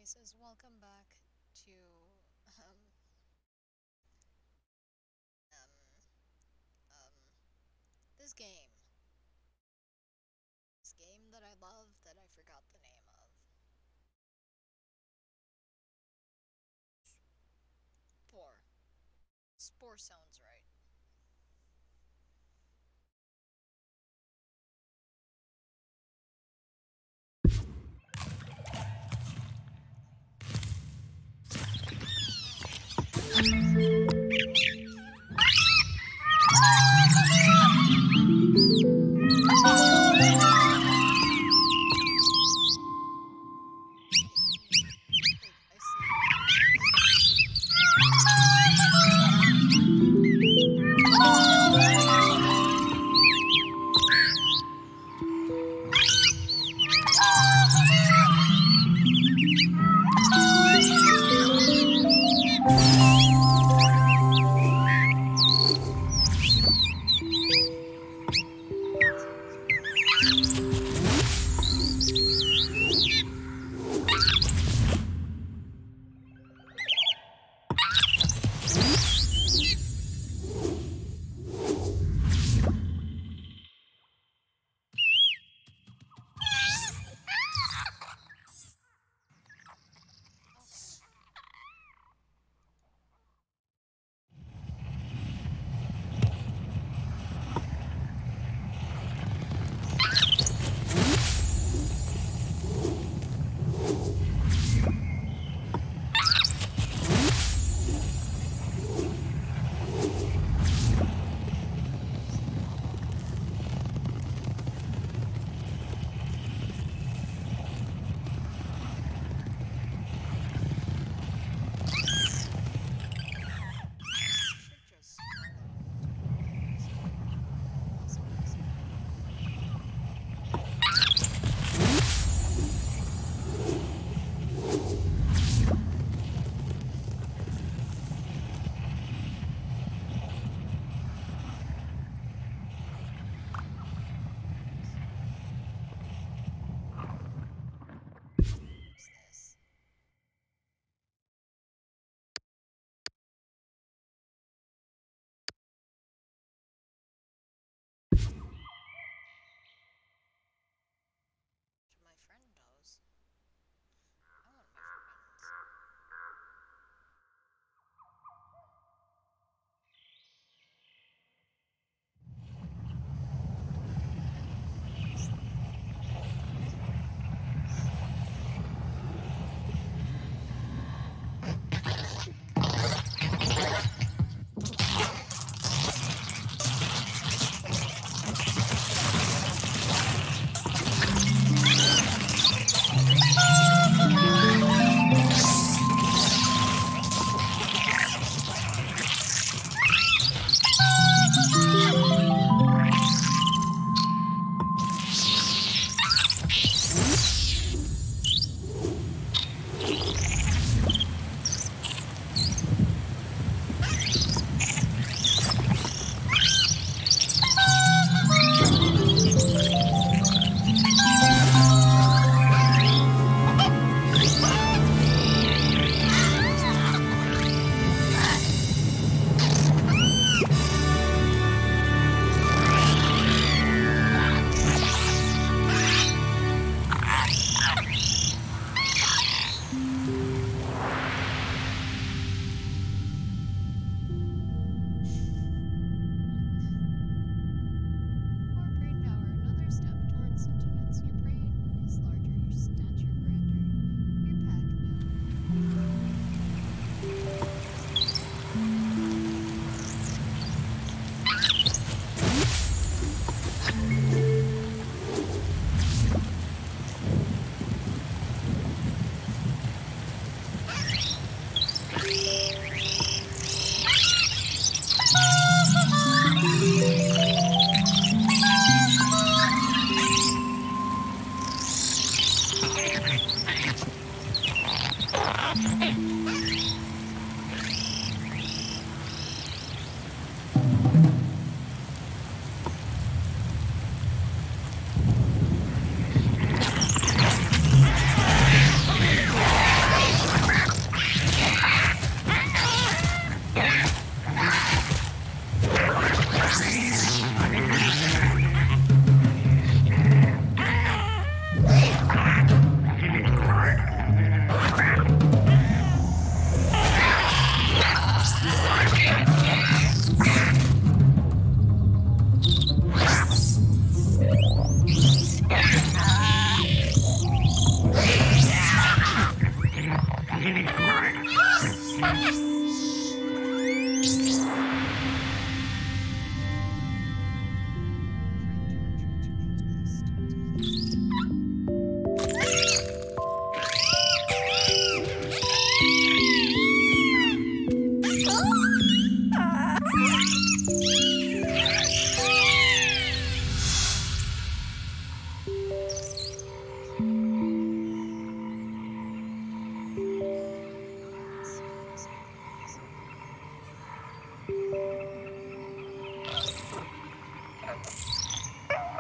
says, welcome back to um, um, um, this game. This game that I love that I forgot the name of. Spore. Spore sounds right. I should just What's this? My friend knows. I want my friends. More brain power, another step towards sentience. Your brain is larger, your stature grander. Your pack, no.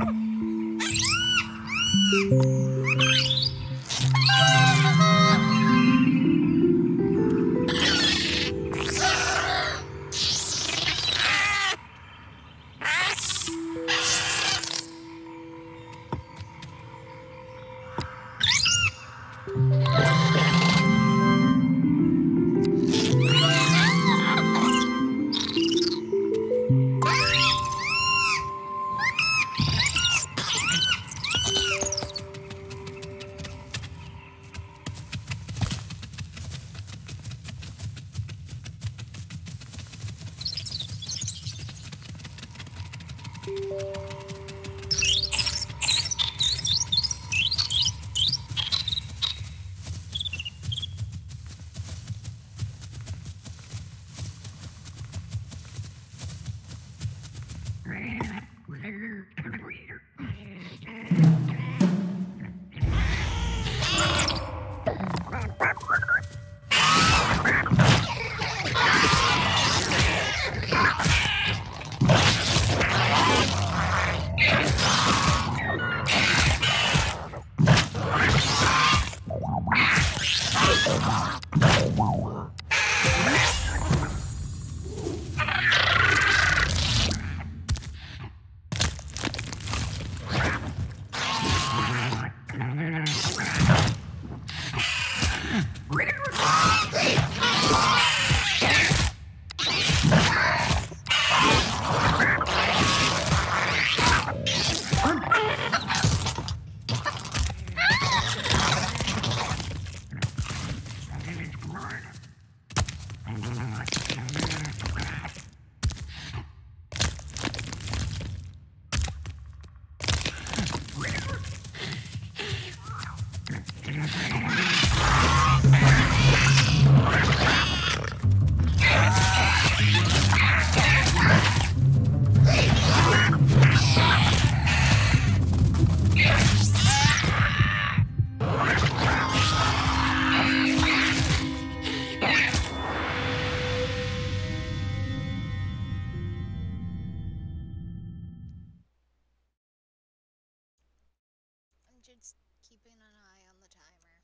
I'm just keeping an eye on the timer.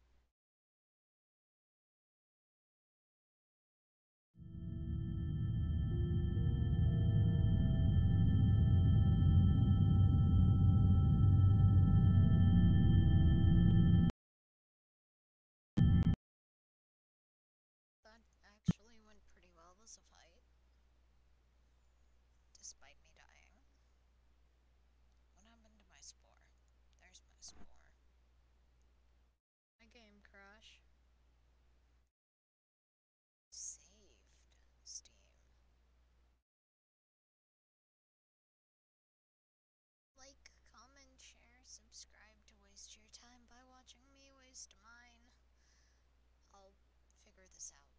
That actually went pretty well as a fight, despite me dying. What happened to my spore? There's my spore. My game crash. Saved. Steam. Like, comment, share, subscribe to waste your time by watching me waste mine. I'll figure this out.